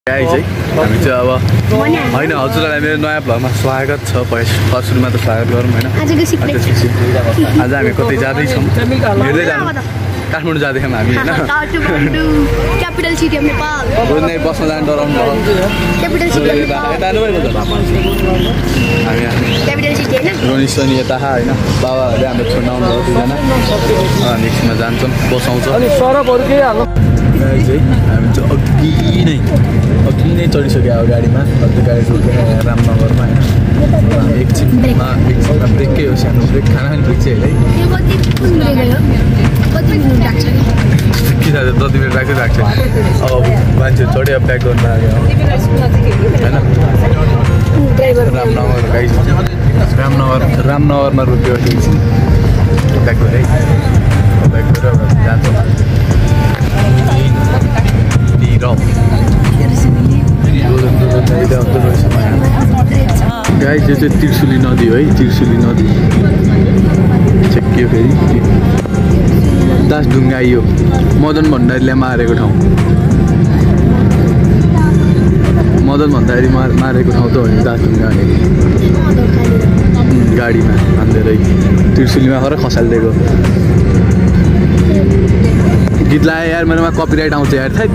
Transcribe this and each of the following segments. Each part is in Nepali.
गाइज है हामी चाहिँ अब होइन हजुरलाई मेरो नयाँ भ्लगमा स्वागत छ। सुरुमा त स्वागत गरौँ होइन। आज हामी कतै जाँदैछौँ, हेर्दै जानु काठमाडौँ जाँदैछौँ हामी होइन। Capital city of Nepal. रोज्ने बस्न जानु डराउनु भयो। Capital city of Nepal. हामी क्यापिटल सिटी हैन। रोनिस पनि यता होइन, बाबाहरूले हाम्रो छोड्न आउनुभयो दुईजना। नेक्स्टमा जान्छौँ, बसाउँछ अनि सरपहरू के हाल्नु गाइज है। हामी चाहिँ अघि नै चढिसक्यो अब गाडीमा। अझै गाडी रोकेर रामनगरमा होइन। एकछिनमा ब्रेकै हो, सानो ब्रेक। खाना खाने ब्रेक चाहिँ है के थाहा जति बेर राख्दै राख्छ। अब मान्छे चढ्यो ब्याक गर्न लाग्यो होइन। रामनगर गाइज, रामनगरमा रोक्यो एकछिन ब्याक गरेँ। ब्याक गरेर जान्छौँ गाइज। यो चाहिँ त्रिशुली नदी हो है, त्रिशुली नदी छेक्कियो फेरि। दासढुङ्गा यो मदन भण्डारीले मारेको ठाउँ। मदन भण्डारी मारेको ठाउँ त हो नि दासढुङ्गा भनेको। गाडीमा हान्देरै त्रिशुलीमा खर खसालिदिएको गीत लगायो यार। मेरोमा कपिराइट आउँछ यार। थाइ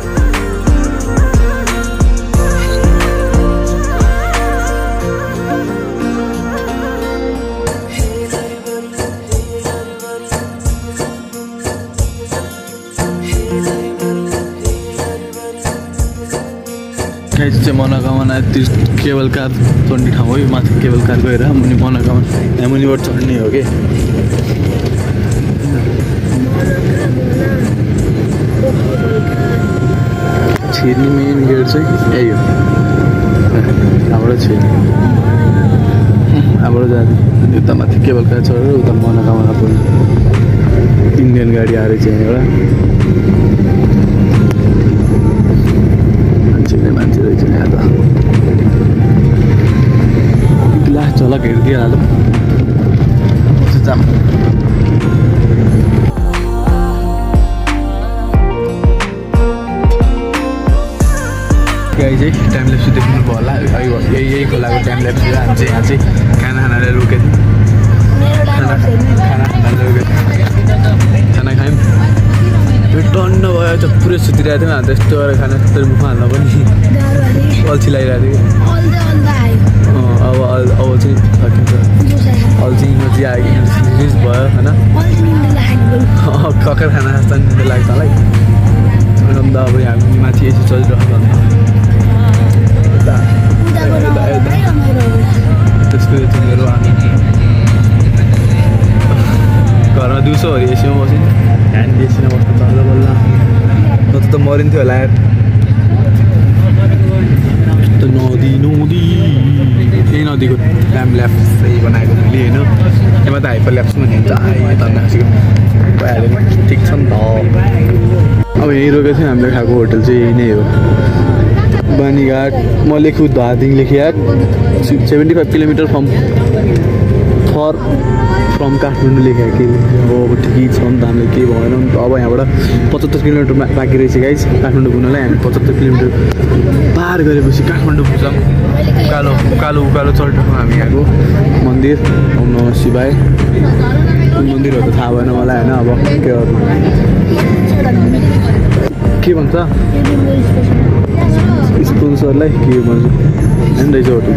चाहिँ मनोकामना केबल कार चढ्ने ठाउँ हो। माथि केबल कार गएर मुनि मनोकामना यहाँ मुनिबाट चढ्ने हो कि। छिर्ने मेन गेट चाहिँ यही हो। यहाँबाट छिर्ने, यहाँबाट जाने। उता माथि केबल कार चढेर उता मनोकामना पुग्ने। इन्डियन गाडी आएर चाहिँ एउटा मान्छे रहेछ यहाँ त। ग्लास झलक हेरिदिइहालौँ जाम। गाई चाहिँ टाइम ल्याप्स देख्नु भयो होला। यही खोलाको टाइम ल्याप्स। हामी चाहिँ यहाँ चाहिँ खाना खानाले रोकेको थियौँ। खाना खानाले रोकेको थियौँ। खाना खायौँ, टन्न भयो चाहिँ पुरै सुतिरहेको थियौँ। हामी त्यस्तो गरेर खाना त्यस्तो मुखमा हाल्न पनि अल्छी लागिरहेको थियो। अब चाहिँ सकिन्छ। अल्छी नजी आयो रिलिज भयो होइन। ककर खाना जस्तो निन्द्रा लाग्छ होला है। अन्त अब हामी माथि एसी चलिरहेको अन्त त्यसको चाहिँ मेरो घरमा दिउँसोभरि एसीमा बस्यो। ह्यान्ड एसीमा बस्नु चल्दा बल्ल नत्र त मरिन्थ्यो होला यार। नदी यही नदीको टाइम ल्याप्स चाहिँ बनाएको मैले होइन। यसमा त हाइपर ल्याप्स पनि हुन्छ। भइहाल्यो ठिक छ नि त। अब यहीँ रोकेको थियो हामीले खाएको होटल चाहिँ यही नै हो, बानीघाट। म लेख्छु धादिङ लेखेँ यार। 75 किलोमिटर फ्रम काठमाडौँ लेखेँ कि। अब ठिकै छ नि त, हामीले केही भएन नि त। अब यहाँबाट 75 किलोमिटर बाँकी रहेछ गाइस काठमाडौँ पुग्नलाई। हामी 75 किलोमिटर पार गरेपछि काठमाडौँ पुग्छौँ। उकालो चल्टोमा हामी यहाँको मन्दिर ओम नमः शिवाय। मन्दिरहरू त थाहा भएन मलाई होइन। अब के भन्छ स्पोन्सरलाई के भन्छ होइन रहेछ होटल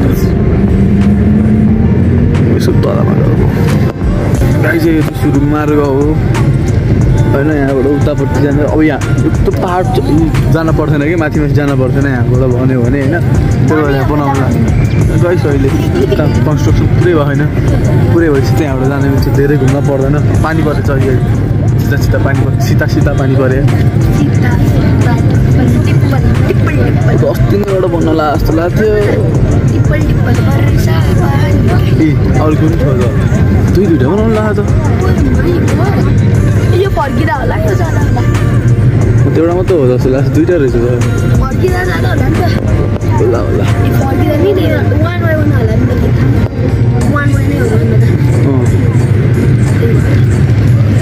यसो तलमा गएको। गाई चाहिँ यो सुरु मार्ग हो होइन। यहाँबाट उतापट्टि जान्छ। अब यहाँ यस्तो पाहाड जान पर्दैन कि, माथि जान पर्दैन यहाँबाट भन्यो भने होइन। त्यही भएर बनाउनु गइस अहिले उता कन्स्ट्रक्सन पुरै भएन। पुरै भएपछि त्यहाँबाट जाने चाहिँ धेरै घुम्न पर्दैन। पानी परेछ अहिले सिधा पानी पऱ्यो, सिता पानी पऱ्यो। अस्ति नै एउटा बनाउला जस्तो लाग्थ्यो। ए अर्को पनि छ दुईवटा बनाउनु लाग्छ। एउटा मात्रै हो जस्तो लाग्छ, दुईवटा रहेछ होला।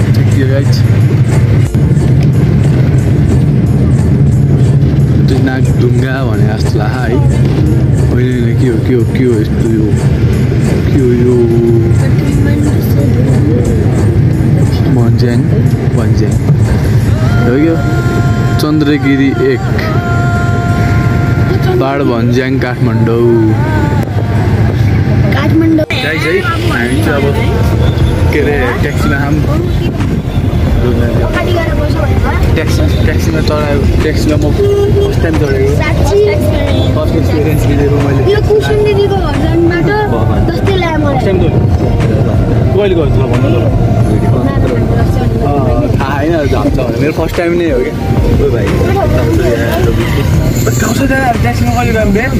नाग ढुङ्गा भने जस्तो लाग्छ है होइन के हो यस्तो यो के हो यो भन्ज्याङ हो यो चन्द्रगिरी 1 बाड भन्ज्याङ काठमाडौँ गाइस है हामी चाहिँ अब के अरे ट्याक्सीमा ट्याक्सीमा चढायो ट्याक्सीमा म फर्स्ट टाइम चढेको फर्स्ट एक्सपिरियन्स लिएको मैले कहिले गर्छु भन्नु थाहा होइन जान्छ भने मेरो फर्स्ट टाइम नै हो क्या ओ भाइ ट्याक्सीमा कहिले गयौँ बे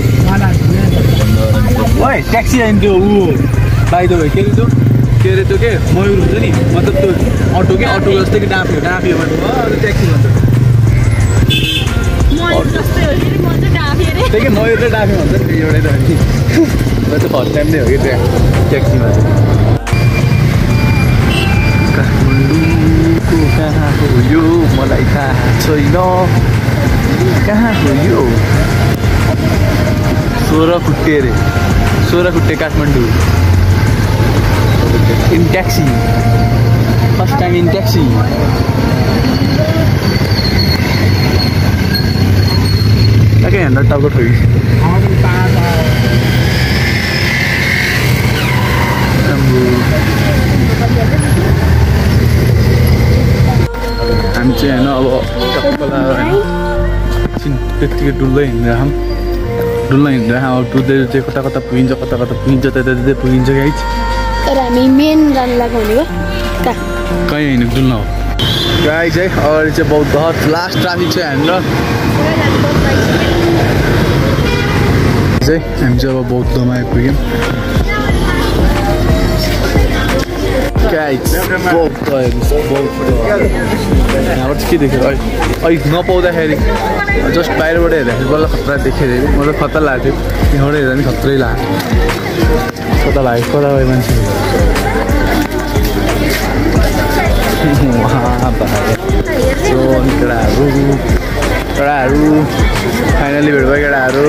ओइ ट्याक्सी आइन त्यो ऊ बाई द वे के अरे त्यो के मयूर हुन्छ नि मतलब त्यो अटो जस्तै कि डाँफियो भने ट्याक्सी भन्छ त्यही कि मयूर र डाँफियो भन्छ नि एउटै त नि म चाहिँ फर्स्ट टाइम नै हो कि ट्याक्सीमा चाहिँ काठमाडौँको कहाँ हो यो मलाई थाहा छैन कहाँ हो यो 16 फुटे अरे 16 फुटे Kathmandu in taxi first time in taxi okay and top got hoyi हामी चाहिँ हैन अब टक्कला हैन त्यतिकै डुल्दै हिँड्दा अब डुल्दै चाहिँ कता पुगिन्छ त्यतै पुगिन्छ गाइस तर हामी मेन जान लाग्यो भनेको कहीँ होइन डुल्न हो गाइस है अगाडि चाहिँ बहुत लास्ट ट्राफिक चाहिँ हाम्रो हामी चाहिँ अब बौद्धमा आइपुग्यौँ यहाँबाट के देख्यो अहिले नपाउँदाखेरि जस्ट बाहिरबाट हेर्दाखेरि बल्ल खतरा देखेको मतलब खतरा लाग्थ्यो यहाँबाट हेर्दा पनि खत्रै लाग्यो कता भयो मान्छे केटाहरू फाइनली भेट भयो केटाहरू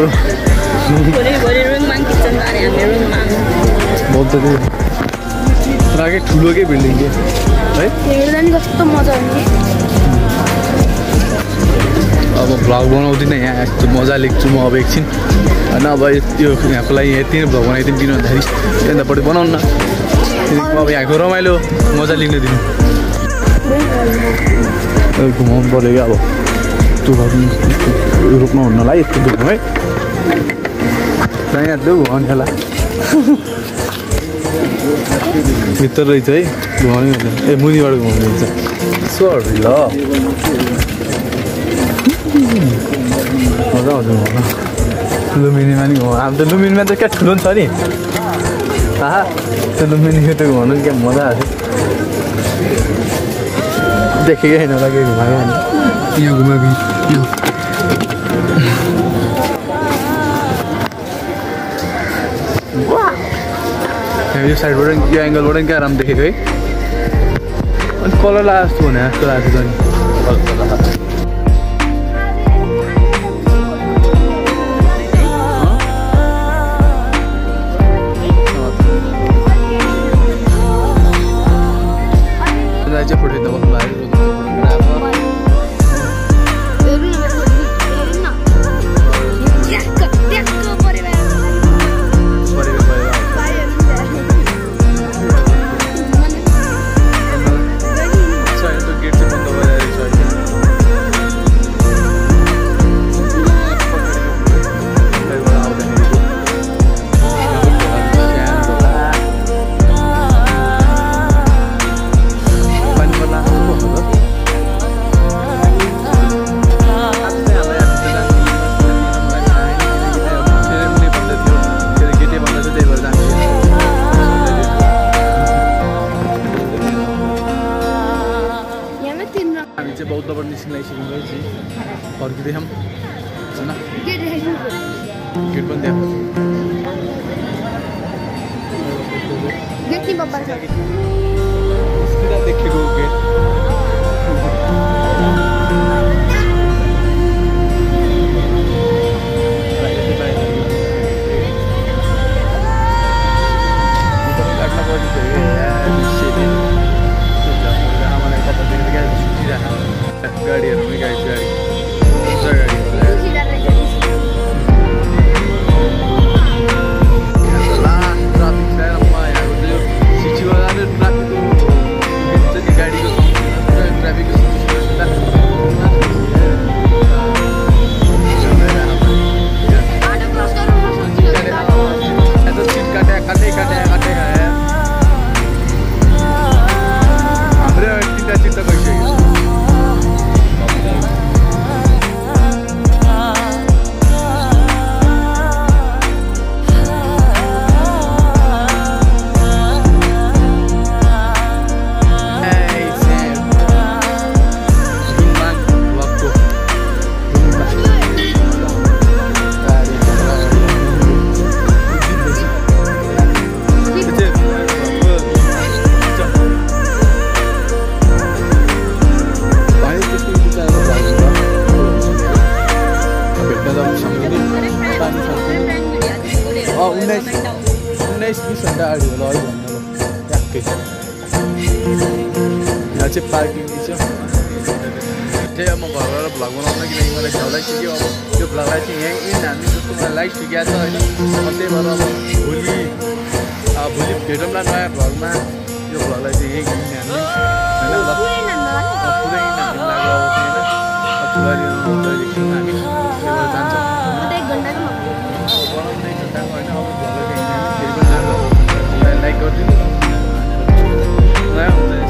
बहुत राखे ठुलो के बिल्डिङ के है कस्तो मजा आउने अब भ्लग बनाउँदिनँ यहाँ यस्तो मजा लेख्छु म अब एकछिन होइन अब यो यहाँको लागि यति नै भ्लग बनाइदिउँ किन भन्दाखेरि त्यहाँदेखि बढी बनाउनु न अब यहाँको रमाइलो मजा लिन दिनु घुमाउनु पऱ्यो क्या अब त्यो रोक्नु हुन्नलाई यस्तो दुख्नु है यहाँ त्यो घुमाउने होला भित्र रहेछ है घुमाउने हुँदैन ए मुनिबाट घुमाउने हुन्छ सरी ल मजा आउँछ घुमाउन लुम्बिनीमा नि घुमाउनु अब त लुम्बिनीमा त क्या ठुलो नि छ नि थाहा त्यो लुम्बिनीको त्यो घुमाउनु नि क्या मजा आएको थियो देखेकै होइन होला केही घुमायो भने यहाँ घुमाएको यो साइडबाट यो एङ्गलबाट क्या राम्रो देखेको है अनि कलर लगाएको जस्तो भने जस्तो लागेको छ नि चाहिँ फोटो खिच्दा बस्नु लाग्यो बौद्धबाट निस्किन लागिसक्यौँ चाहिँ फर्किँदैछौँ होइन गेट पनि त्यहाँ देखेको गेट 19-20 घन्टा अगाडि होला है भन्नु ल ट्याक्कै यहाँ चाहिँ पार्किङ छ त्यही अब म घरबाट भ्लग बनाउन किनकि मलाई घाउ लागिसक्यो अब त्यो भ्लगलाई चाहिँ यहीँ हामी जस्तो मलाई लागिसकेको छ होइन त्यही भएर अब भोलि भेटौँला नयाँ भ्लगमा यो भ्लगलाई चाहिँ यहीँ हामी होइन ल पुरै हामी लाग्यो अब चाहिँ होइन हामी जान्छौँ बनाउने घन्टाको होइन अब भ्लगलाई चाहिँ फेरि पनि लाग्यो लाइक गरिदिनु नयाँ हुन्छ